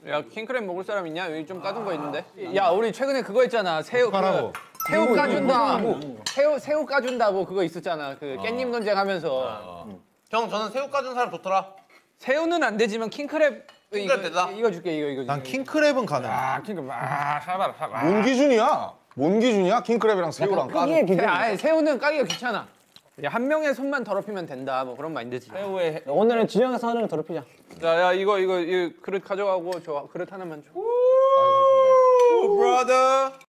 야 킹크랩 먹을 사람 있냐? 여기 좀 까둔 거 있는데. 야 우리 최근에 그거 했잖아. 새우 까준다. 새우 까준다고 그거 있었잖아. 그 깻잎 논쟁하면서. 형 저는 새우 까준 사람 좋더라. 새우는 안 되지만 킹크랩 된다. 이거 줄게 이거. 난 킹크랩은 가능. 킹크랩 사봐. 뭔 기준이야? 뭔 기준이야? 킹크랩이랑 새우랑 까줘. 아니 새우는 까기가 귀찮아. 한 명의 손만 더럽히면 된다. 뭐 그런 마인드지. 새우에 오늘은 진영에서 하는 거 더럽히자. 야 이거 그릇 가져가고 저 그릇 하나만 줘. 브라더.